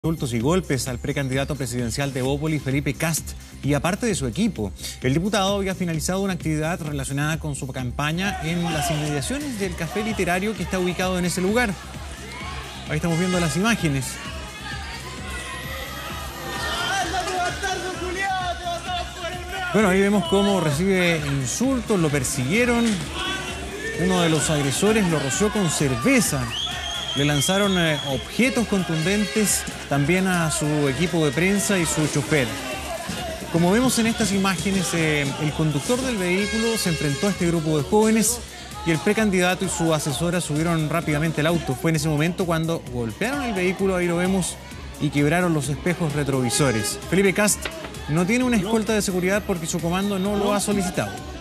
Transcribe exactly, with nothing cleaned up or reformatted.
Insultos y golpes al precandidato presidencial de Bópoli, Felipe Kast, y aparte de su equipo. El diputado había finalizado una actividad relacionada con su campaña en las inmediaciones del café literario que está ubicado en ese lugar. Ahí estamos viendo las imágenes. Bueno, ahí vemos cómo recibe insultos, lo persiguieron. Uno de los agresores lo roció con cerveza. Le lanzaron eh, objetos contundentes también a su equipo de prensa y su chofer. Como vemos en estas imágenes, eh, el conductor del vehículo se enfrentó a este grupo de jóvenes y el precandidato y su asesora subieron rápidamente el auto. Fue en ese momento cuando golpearon el vehículo, ahí lo vemos, y quebraron los espejos retrovisores. Felipe Kast no tiene una escolta de seguridad porque su comando no lo ha solicitado.